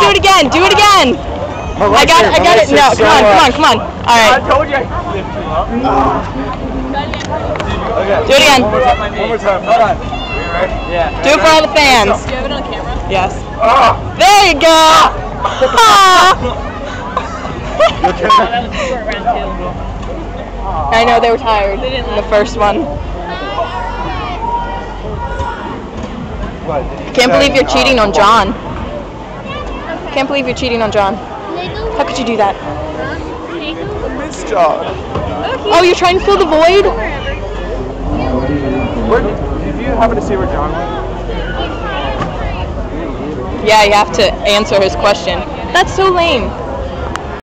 it again. Do it again. I got it. No, come on. All right. I told you I could lift you up. Okay. Do it again. One more time. Hold on. Are you ready? Yeah. Do it for all the fans. Do you have it on camera? Yes. There you go. I know they were tired in the first one. Can't believe you're cheating on John. Can't believe you're cheating on John. How could you do that? Miss John. Oh, you're trying to fill the void? Did you happen to see where John went? Yeah, you have to answer his question. That's so lame.